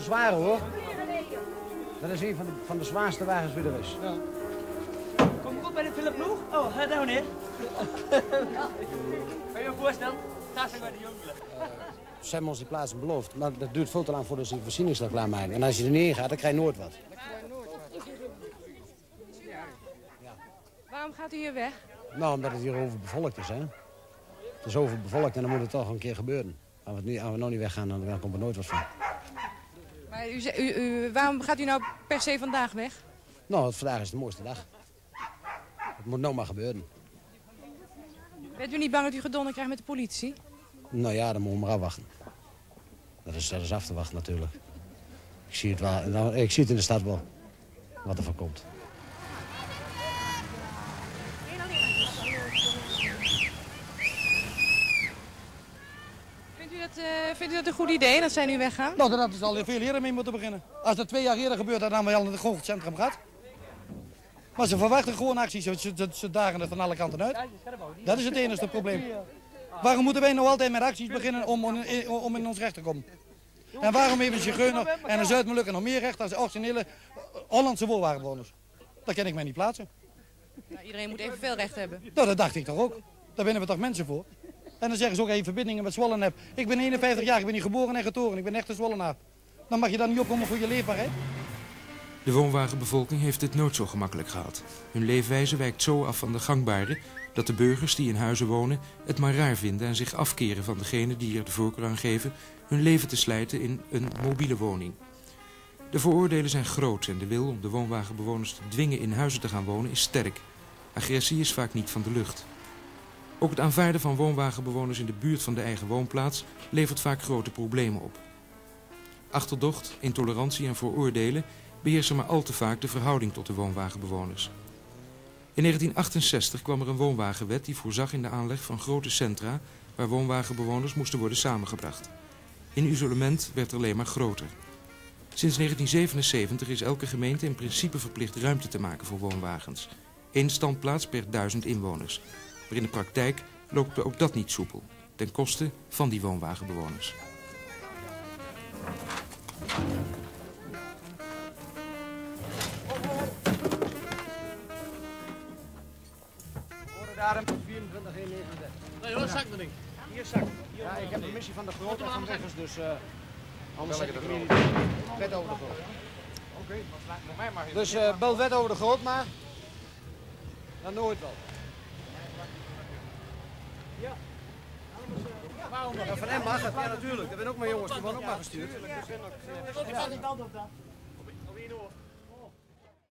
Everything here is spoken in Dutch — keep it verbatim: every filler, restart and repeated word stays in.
zwaar hoor. Dat is een van de, van de zwaarste wagens die er is. Ja. Kom goed bij de Philip Ploeg? Oh, ga daar meneer. Kan je je voorstellen? Daar zijn wij de jongeren. Ze hebben ons die plaatsen beloofd, maar dat duurt veel te lang voordat ze die voorzieningsdag klaarmaken. En als je er niet in gaat, dan krijg je nooit wat. Waarom gaat u hier weg? Nou, omdat het hier overbevolkt is, hè. Het is overbevolkt en dan moet het toch een keer gebeuren. Als we, niet, als we nog niet weggaan, dan, dan komt er nooit wat van. Maar u, u, u, waarom gaat u nou per se vandaag weg? Nou, vandaag is de mooiste dag. Het moet nou maar gebeuren. Bent u niet bang dat u gedonder krijgt met de politie? Nou ja, dan moeten we maar afwachten. Dat is, dat is af te wachten natuurlijk. Ik zie het wel. Nou, ik zie het in de stad wel. Wat er van komt. Vindt u, dat, uh, vindt u dat een goed idee dat zij nu weggaan? Nou, dat is al veel eerder mee moeten beginnen. Als dat twee jaar eerder gebeurt, dan hebben we al in het grootcentrum gehad. Maar ze verwachten gewoon acties, ze, ze, ze dagen het van alle kanten uit. Dat is het enige probleem. Waarom moeten wij nou altijd met acties beginnen om, om in ons recht te komen? En waarom hebben een zigeuner en een Zuid-Molukker nog meer recht dan de originele Hollandse woonwagenbewoners? Dat kan ik mij niet plaatsen. Nou, iedereen moet evenveel recht hebben. Nou, dat dacht ik toch ook. Daar binnen we toch mensen voor. En dan zeggen ze ook dat je verbindingen met Zwolle hebt. Ik ben eenenvijftig jaar, ik ben hier geboren en getoren. Ik ben echt een Zwollenaar. Dan mag je dan niet opkomen voor je leefbaarheid. De woonwagenbevolking heeft het nooit zo gemakkelijk gehad. Hun leefwijze wijkt zo af van de gangbare dat de burgers die in huizen wonen het maar raar vinden en zich afkeren van degenen die er de voorkeur aan geven hun leven te slijten in een mobiele woning. De vooroordelen zijn groot en de wil om de woonwagenbewoners te dwingen in huizen te gaan wonen is sterk. Agressie is vaak niet van de lucht. Ook het aanvaarden van woonwagenbewoners in de buurt van de eigen woonplaats levert vaak grote problemen op. Achterdocht, intolerantie en vooroordelen beheersen maar al te vaak de verhouding tot de woonwagenbewoners. In negentien achtenzestig kwam er een woonwagenwet die voorzag in de aanleg van grote centra waar woonwagenbewoners moesten worden samengebracht. In isolement werd er alleen maar groter. Sinds negentien zevenenzeventig is elke gemeente in principe verplicht ruimte te maken voor woonwagens. Eén standplaats per duizend inwoners. Maar in de praktijk loopt ook dat niet soepel, ten koste van die woonwagenbewoners. Daarom vierentwintig één negenendertig. Nee hoor, zak dat ding. Hier zak. Ja, ik heb de missie van de grote van weggers, dus uh, anders zet ik hem niet. Wet over de groot. Oké. Okay. Dus uh, bel wet over de groot maar. Dan nooit wel. Ja. Waarom nog? Van hem mag het, ja natuurlijk. Er zijn ook maar jongens, die worden ook maar gestuurd. Welke kant op dan? Op één oor.